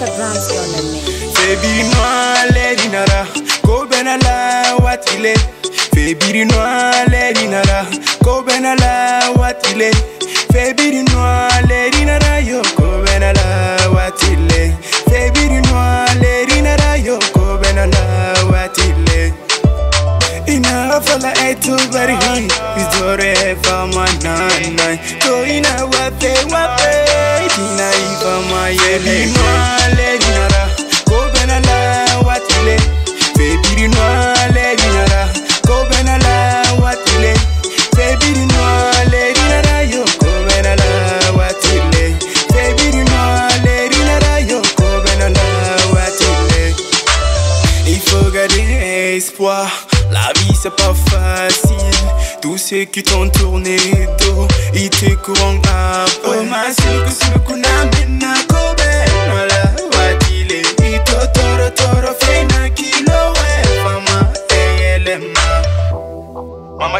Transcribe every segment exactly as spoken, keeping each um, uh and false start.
Africa drums on me. Baby no le dinara, ko benala watile. Baby no le dinara, ko benala watile. Baby no le dinara yo, ko benala watile. Baby no le dinara yo, ko benala watile. Ina fala etu bari hi, izore fama nanai. To ina wape wape, ina ifama yele. No le dinara, ko benala watile. Baby no le dinara, ko benala watile. Baby no le dinara yo, ko benala watile. Baby no le dinara yo, ko benala watile. Il faut garder espoir. La vie c'est pas facile. Tous ceux qui t'ont tourné dos, ils te courent après. Oh ma silku silku na minna kobe mala watile. Ito toro toro fena kilo we fama eyelema. Mama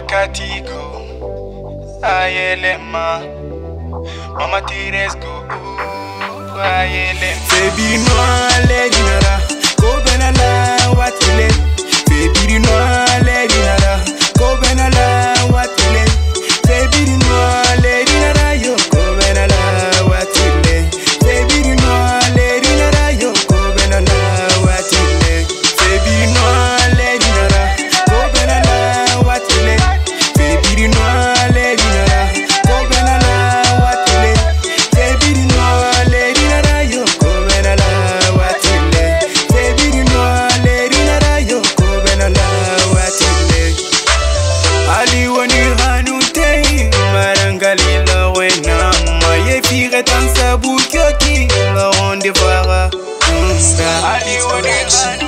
Katigo ayelema. Mama Tiresco ayelema. Baby no le dinara, ko benala watile. Baby no le dinara, ko benala watile. Baby no le dinara yo, ko benala watile. Baby no le dinara yo, ko benala watile. Baby no le dinara, ko benala watile. Baby no le dinara, ko benala watile. Baby no le dinara yo, ko benala watile. Baby no le dinara yo, ko benala watile. Ali wani hanu tei marangali la wena ma ye fire tan sabu kyoki la onde fara. Ali wani hanu